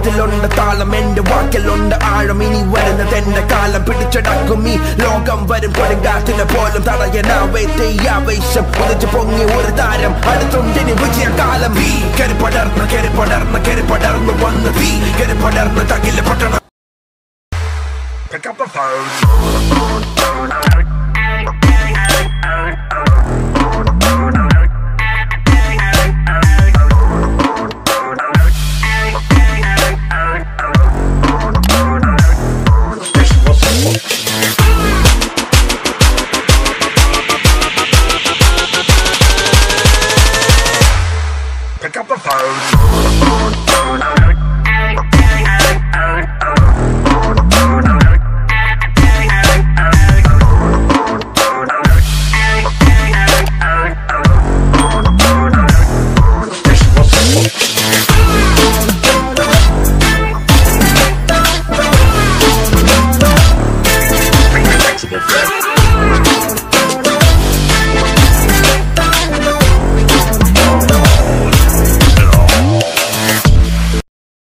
പാട്ടിലുണ്ട് താളം എന്റെ വാക്കിലുണ്ട് ആഴം ഇനി വരുന്നതെന്റെ കാലം പിടിച്ചടക്കും ഈ ലോകം വരും കൊടുങ്കാറ്റിനെ പോലും തടയാനാവേറ്റ ഈ ആവേശം ഒന്നിച്ച് പൊങ്ങി ഒരു താരം അടുത്തുണ്ടിനി വിജയകാലം കെറിപ്പടർന്ന് വന്ന് തീ കെറിപ്പടർന്ന് തകില് പൊട്ടണം. Pick up the phone.